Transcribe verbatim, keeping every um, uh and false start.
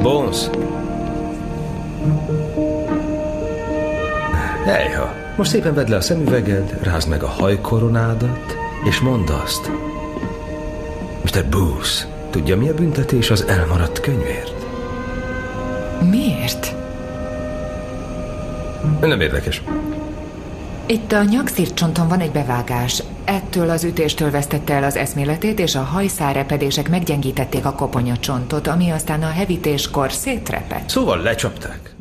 Bones? Ejha, most szépen vedd le a szemüveged, rázd meg a hajkoronádat, és mondd azt. mister Booth, tudja, mi a büntetés az elmaradt könyvért? Miért? Nem érdekes. Itt a nyakszírcsonton van egy bevágás. Ettől az ütéstől vesztette el az eszméletét, és a hajszárrepedések meggyengítették a koponyacsontot, ami aztán a hevítéskor szétrepett. Szóval lecsapták.